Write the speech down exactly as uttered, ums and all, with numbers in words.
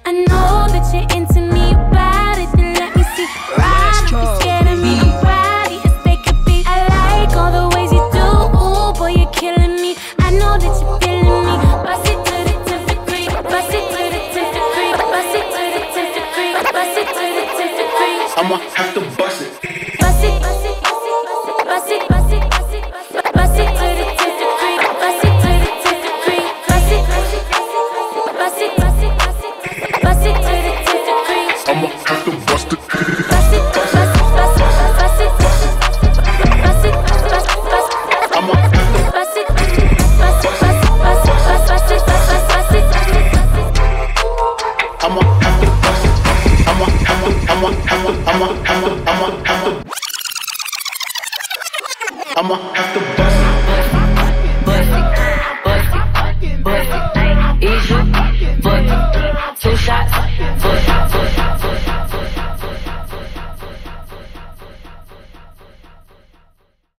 I know that you're into me, you bad it, then let me see. Ride, you're scared of me, I'm ready as they could be. I like all the ways you do, ooh, boy, you're killing me. I know that you're feeling me. Bust it to the tenth degree, bust it to the tenth degree, bust it to the tenth degree, bust it to the tenth degree. I'ma have to